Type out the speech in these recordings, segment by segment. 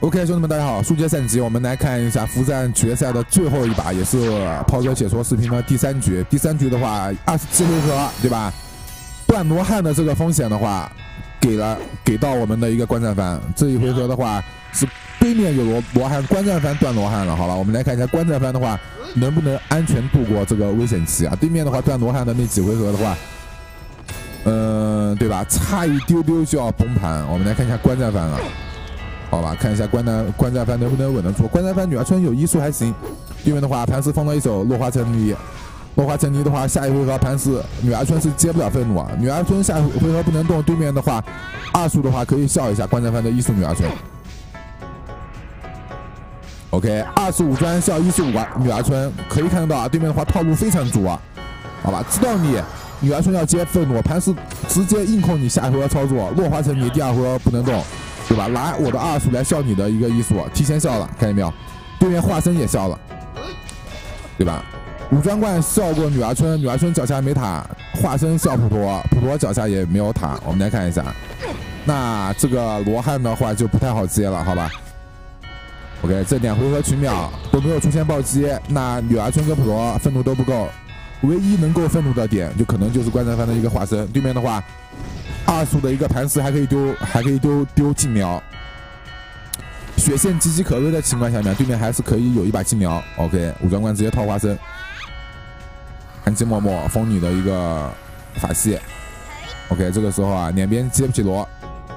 OK， 兄弟们，大家好！书接上集，我们来看一下服战决赛的最后一把，也是炮哥解说视频的第3局。第3局的话，27回合，对吧？断罗汉的这个风险的话，给到我们的一个观战番。这一回合的话，是对面有罗汉，观战番断罗汉了。好了，我们来看一下观战番的话，能不能安全度过这个危险期啊？对面的话，断罗汉的那几回合的话，对吧？差一丢丢就要崩盘。我们来看一下观战番了。好吧，看一下观战番能不能稳得住。观战番女儿村有医术还行，对面的话盘石放了一手落花成泥。落花成泥的话，下一回合盘石女儿村是接不了愤怒啊。女儿村下一回合不能动，对面的话2速的话可以笑一下观战番的医术女儿村。OK， 2速5专笑1速女儿村，可以看得到啊，对面的话套路非常足啊。好吧，知道你女儿村要接愤怒，盘石直接硬控你下一回合操作，落花成泥，第2回合不能动。对吧？拿我的2速来笑你的一个1速，提前笑了，看见没有？对面化身也笑了，对吧？武装冠笑过女儿村，女儿村脚下没塔，化身笑普陀，普陀脚下也没有塔。我们来看一下，那这个罗汉的话就不太好接了，好吧 ？OK， 这2回合群秒都没有出现暴击，那女儿村跟普陀愤怒都不够，唯一能够愤怒的点就可能就是观战番的一个化身。对面的话。2速的一个盘石还可以丢近瞄，血线岌岌可危的情况下面，对面还是可以有一把近瞄。OK， 武装官直接套花生，安吉默默封你的一个法系。OK， 这个时候啊，两边接不起罗，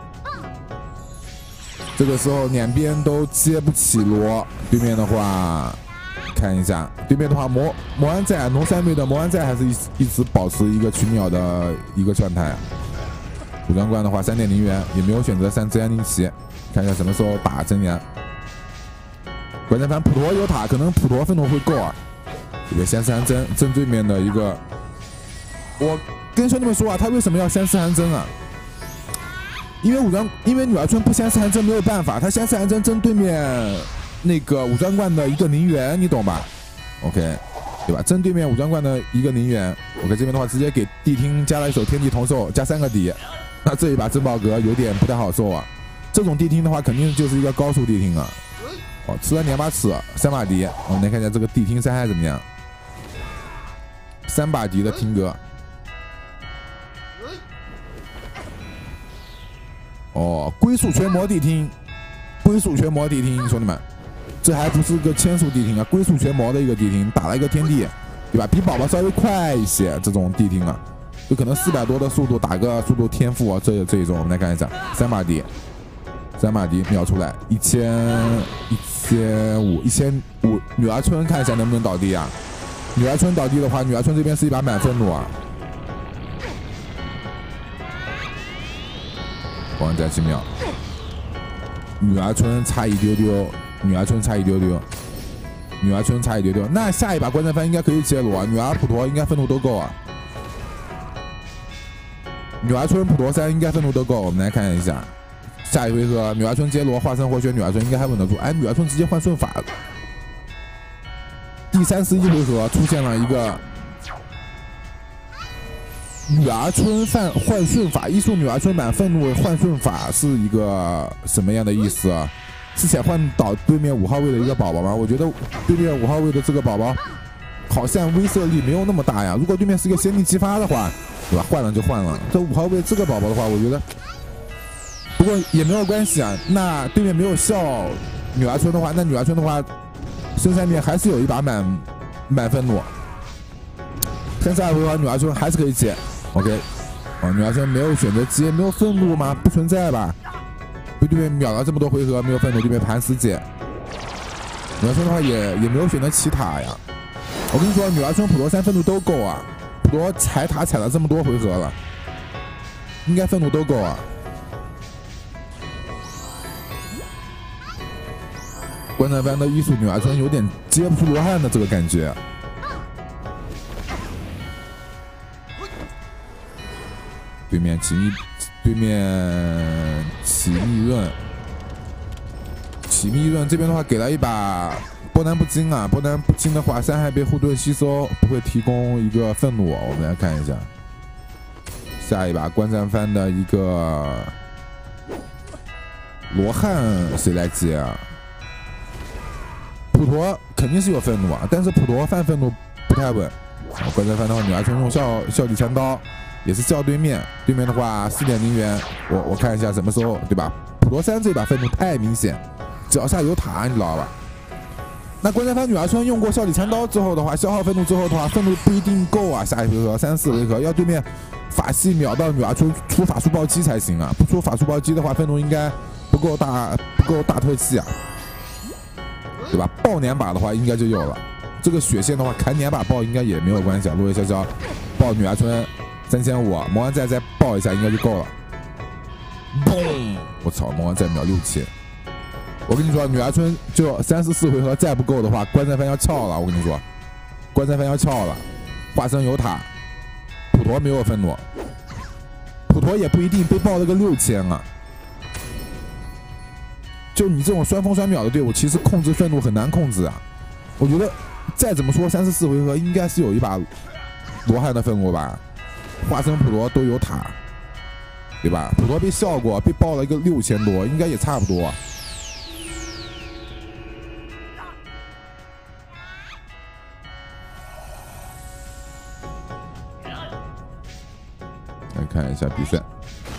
这个时候两边都接不起罗。对面的话，看一下，对面的话魔安在农三队的魔安在还是一直保持一个群秒的一个状态啊。武装冠的话，3.0元也没有选择3自然灵旗，看一下什么时候打真言。观战番普陀有塔，可能普陀愤怒会够啊。这个仙丝寒针对面的一个，我跟兄弟们说啊，他为什么要仙丝寒针啊？因为女儿村不仙丝寒针没有办法，他仙丝寒针针对面那个武装冠的一个0元，你懂吧 ？OK， 对吧？针对面武装冠的一个0元。OK， 这边的话直接给地听加了一手天地同寿，加3个底。那这一把珍宝阁有点不太好受啊，这种地听的话肯定就是一个高速地听啊。哦，吃了2把尺，3把敌。我们来看一下这个地听伤害怎么样。3把敌的听歌。哦，龟速全魔地听，龟速全魔地听，兄弟们，这还不是个千速地听啊，龟速全魔的一个地听，打了一个天地，对吧？比宝宝稍微快一些，这种地听啊。有可能400多的速度打个速度天赋啊，这一种我们来看一下，3把敌秒出来1500，女儿村看一下能不能倒地啊？女儿村倒地的话，女儿村这边是一把满愤怒啊。王再去秒，女儿村差一丢丢，女儿村差一丢丢，女儿村差一丢丢。那下一把观战番应该可以接罗啊，女儿普陀应该愤怒都够啊。女儿村普陀3应该愤怒都够，我们来看一下下一回合，女儿村接罗化身活血，女儿村应该还稳得住。哎，女儿村直接换顺法了。第31回合出现了一个女儿村换顺法，医术女儿村版愤怒换顺法是一个什么样的意思啊？是想换倒对面5号位的一个宝宝吗？我觉得对面5号位的这个宝宝好像威慑力没有那么大呀。如果对面是一个先力激发的话，对吧？换了就换了。这5号位这个宝宝的话，我觉得，不过也没有关系啊。那对面没有笑女儿村的话，那女儿村的话，身上面还是有一把满愤怒。32回合女儿村还是可以接 ，OK。哦，女儿村没有选择接，没有愤怒吗？不存在吧？被对面秒了这么多回合，没有愤怒，对面盘死接。女儿村的话也没有选择起塔呀。我跟你说，女儿村普陀3愤怒都够啊。普陀踩塔踩了这么多回合了，应该愤怒都够啊。观战番的医术女儿村有点接不出罗汉的这个感觉。对面起密润这边的话给了一把波澜不惊啊，波澜不惊的话，伤害被护盾吸收，不会提供一个愤怒。我们来看一下下一把观战番的一个罗汉谁来接啊？普陀肯定是有愤怒啊，但是普陀犯愤怒不太稳。关山番的话，女儿村用笑里残刀，也是笑对面。对面的话4.0元，我看一下什么时候，对吧？普陀3这把愤怒太明显，脚下有塔，你知道吧？那关山番女儿村用过笑里残刀之后的话，消耗愤怒之后的话，愤怒不一定够啊。下一回合3、4回合要对面法系秒到女儿村出法术暴击才行啊！不出法术暴击的话，愤怒应该不够大特技啊，对吧？爆2把的话应该就有了。这个血线的话，砍2把爆应该也没有关系啊。落叶潇潇爆女儿村3500，魔王再爆一下应该就够了。嘣！我操，魔王再秒6000。我跟你说，女儿村就3、4回合再不够的话，关山番要翘了。我跟你说，关山番要翘了。化身有塔，普陀没有愤怒，普陀也不一定被爆了个6000啊。就你这种双封双秒的队伍，其实控制愤怒很难控制啊。我觉得再怎么说3、4回合应该是有一把罗汉的愤怒吧。化身普陀都有塔，对吧？普陀被笑过，被爆了一个6000多，应该也差不多。来看一下比赛。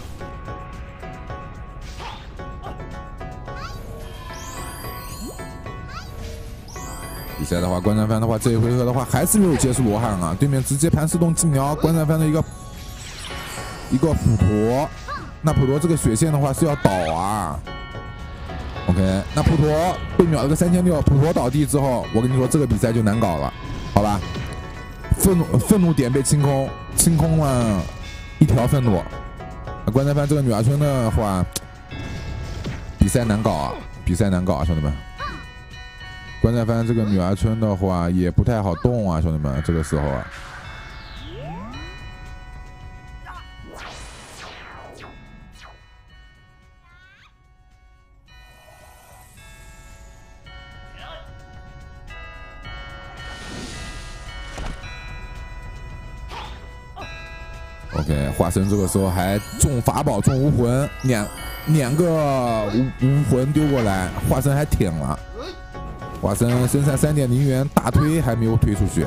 比赛的话，关山番的话，这一回合的话还是没有结束罗汉啊，对面直接盘4洞进瞄关山番的一个普陀，那普陀这个血线的话是要倒啊。OK， 那普陀被秒了个3600，普陀倒地之后，我跟你说这个比赛就难搞了，好吧？愤怒点被清空了1条愤怒。关山番这个女儿村的话，比赛难搞啊，兄弟们。关山番这个女儿村的话也不太好动啊，兄弟们，这个时候啊。OK， 化身这个时候还中法宝中无魂，两个无魂丢过来，化身还挺了。化身身上3.0元大推还没有推出去，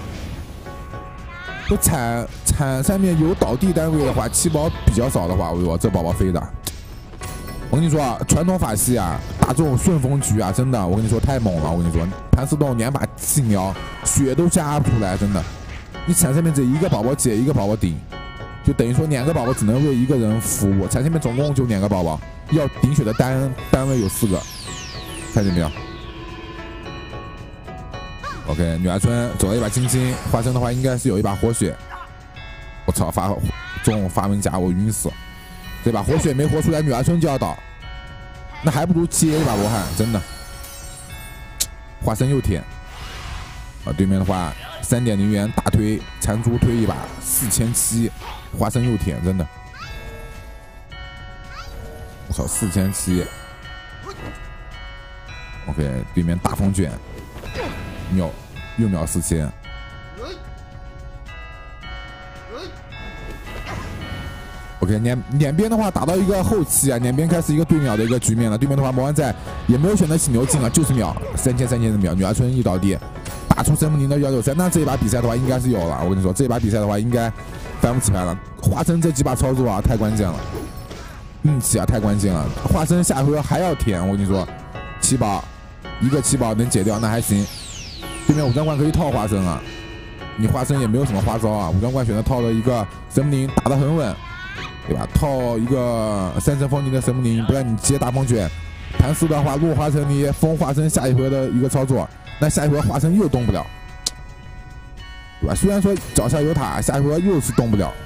这铲上面有倒地单位的话，7宝比较少的话，我说这宝宝飞的。我跟你说啊，传统法系啊，打这种顺风局啊，真的，我跟你说太猛了。我跟你说，盘4洞2把气瞄，血都加不出来，真的。你铲上面这一个宝宝解一个宝宝顶，就等于说2个宝宝只能为1个人服务。铲上面总共就2个宝宝，要顶血的单位有4个，看见没有？ OK， 女儿村走了一把青青，化身的话应该是有一把活血。我操，中发文甲，我晕死！这把活血没活出来，女儿村就要倒，那还不如接一把罗汉，真的。化身又舔啊！对面的话3.0元大推残珠推一把4700，化身又舔，真的。我操，4700。OK， 对面大风卷。 又秒4000。OK， 两边的话打到一个后期啊，两边开始一个对秒的一个局面了。对面的话，魔王在也没有选择起牛进啊，就是秒3000的秒。女儿村一倒地，打出森林的163。那这一把比赛的话，应该是有了。我跟你说，这一把比赛的话，应该翻不起来了。化身这几把操作啊，太关键了，运气啊太关键了。化身下回还要舔，我跟你说，7宝一个7宝能解掉，那还行。 对面武装冠可以套化身啊，你化身也没有什么花招啊。武装冠选择套了一个神木林，打得很稳，对吧？套一个3层风铃的神木林，不然你接大风卷。盘4的话，落花成泥，封化身下一回的一个操作，那下一回化身又动不了，对吧？虽然说脚下有塔，下一回又是动不了。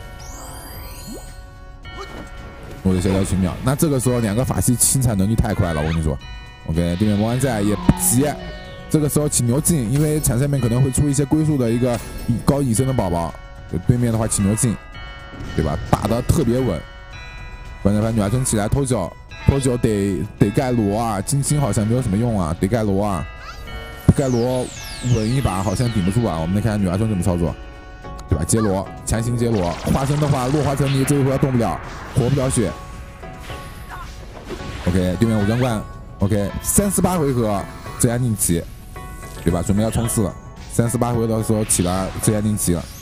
我的小小奇妙，那这个时候2个法系清产能力太快了，我跟你说。OK， 对面魔王在也不急。 这个时候起牛进，因为铲上面可能会出一些龟速的一个高隐身的宝宝，对面的话起牛进，对吧？打得特别稳。关键番女儿村起来偷九得盖罗啊，金星好像没有什么用啊，得盖罗啊，盖罗稳一把好像顶不住啊。我们来看看女儿村怎么操作，对吧？接罗，强行接罗，化身的话落花成泥，这一回动不了，活不了血。 OK， 对面武装冠 OK， 38回合自然定期，对吧？准备要冲刺了，38回合的时候起了自然定期了。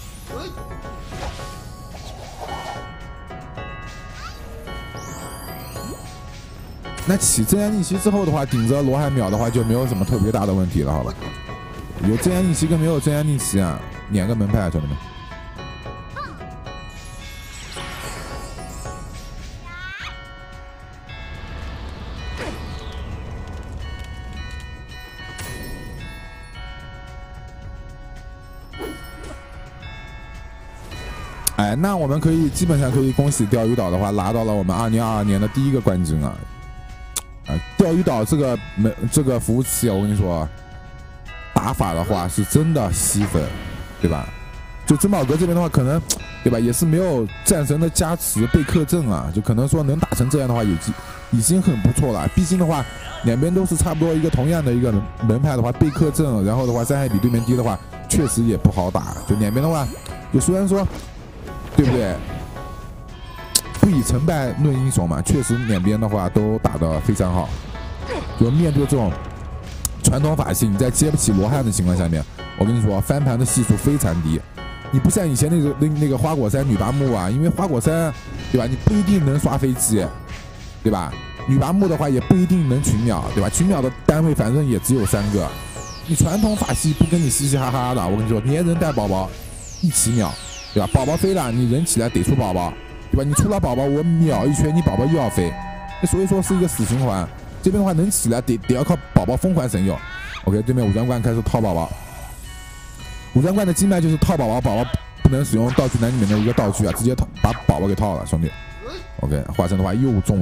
那起自然定期之后的话，顶着罗汉秒的话就没有什么特别大的问题了，好吧？有自然定期跟没有自然定期啊，2个门派啊，兄弟们。哎，那我们可以基本上可以恭喜钓鱼岛的话，拿到了我们2022年的第1个冠军啊！钓鱼岛这个服务器，我跟你说，打法的话是真的吸粉，对吧？就珍宝阁这边的话，可能对吧，也是没有战神的加持被克阵啊，就可能说能打成这样的话，已经很不错了。毕竟的话，两边都是差不多一个同样的一个门派的话，被克阵，然后的话伤害比对面低的话，确实也不好打。就两边的话，就虽然说，对不对？不以成败论英雄嘛，确实两边的话都打得非常好。就面对这种传统法系，你在接不起罗汉的情况下面，我跟你说，翻盘的系数非常低。你不像以前那个花果山女拔木啊，因为花果山对吧，你不一定能刷飞机，对吧？女拔木的话也不一定能群秒，对吧？群秒的单位反正也只有3个。你传统法系不跟你嘻嘻哈哈的，我跟你说，连人带宝宝一起秒，对吧？宝宝飞了，你人起来得出宝宝。对吧？你出了宝宝，我秒一圈，你宝宝又要飞，所以说是一个死循环。这边的话能起来得要靠宝宝疯狂神佑。OK， 对面武装冠开始套宝宝。武装冠的经脉就是套宝宝，宝宝不能使用道具栏里面的一个道具啊，直接把宝宝给套了，兄弟。OK， 华生的话又中，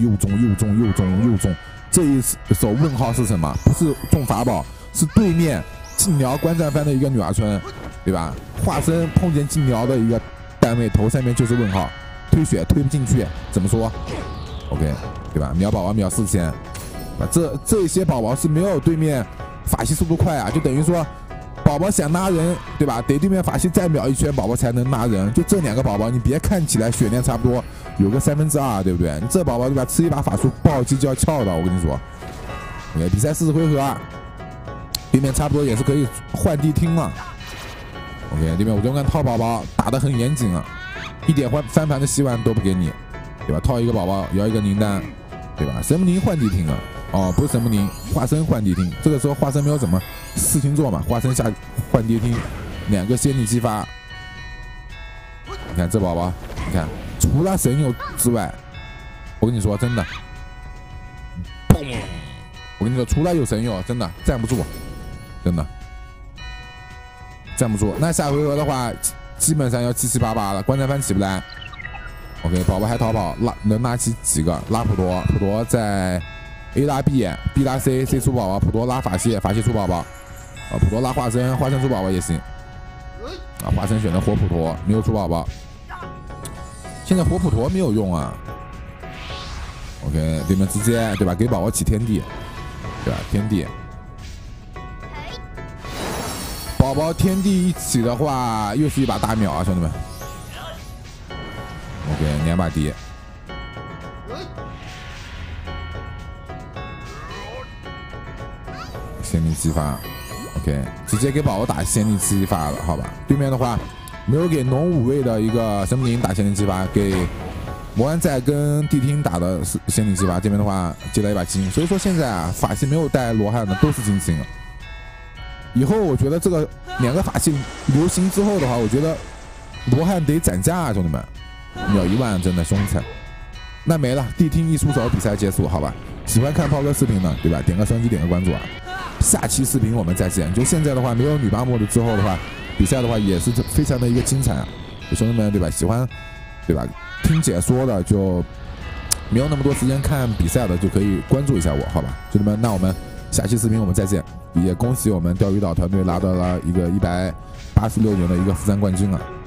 这一手问号是什么？不是中法宝，是对面禁疗观战番的一个女儿村，对吧？华生碰见禁疗的一个单位头上面就是问号。推血推不进去，怎么说 ？OK， 对吧？秒宝宝秒4000，啊，这些宝宝是没有对面法系速度快啊，就等于说宝宝想拉人，对吧？得对面法系再秒一圈，宝宝才能拉人。就这2个宝宝，你别看起来血量差不多，有个2/3，对不对？你这宝宝对吧？吃一把法术暴击就要翘的，我跟你说。OK， 比赛40回合，对面差不多也是可以换地听了。OK， 对面武装冠套宝宝打得很严谨啊。一点翻盘的希望都不给你，对吧？套一个宝宝，摇一个灵丹，对吧？神木林换地听了，哦，不是神木林，化身换地听。这个时候化身没有怎么事情做嘛，化身下换地听，2个仙力激发。你看这宝宝，你看除了神佑之外，我跟你说真的，砰！我跟你说，除了有神佑，真的站不住，真的站不住。那下回合的话。基本上要778了，观战番起不来。OK， 宝宝还逃跑，能拉起几个？拉普陀，普陀在 A 拉 B，B 拉 C，C 出宝宝，普陀拉法系，法系出宝宝。普陀拉化身，化身出宝宝也行。化身选的火普陀，没有出宝宝。现在火普陀没有用啊。OK， 对面直接对吧？给宝宝起天地，对吧？天地。宝宝天地一起的话，又是一把大秒啊，兄弟们。OK， 2把敌。仙力激发 ，OK， 直接给宝宝打仙力激发了，好吧？对面的话没有给龙5位的一个神木林打仙力激发，给魔安在跟地听打的是仙力激发。这边的话接了一把金，所以说现在啊，法系没有带罗汉的都是金星了。以后我觉得这个2个法系流行之后的话，我觉得罗汉得涨价啊，兄弟们，秒1万真的凶残。那没了，地听一出手，比赛结束，好吧？喜欢看炮哥视频的，对吧？点个双击，点个关注啊！下期视频我们再见。就现在的话，没有女拔末的之后的话，比赛的话也是非常的一个精彩啊！兄弟们，对吧？喜欢对吧？听解说的就没有那么多时间看比赛的，就可以关注一下我，好吧？兄弟们，那我们下期视频我们再见。也恭喜我们钓鱼岛团队拿到了一个186年的一个釜山冠军啊！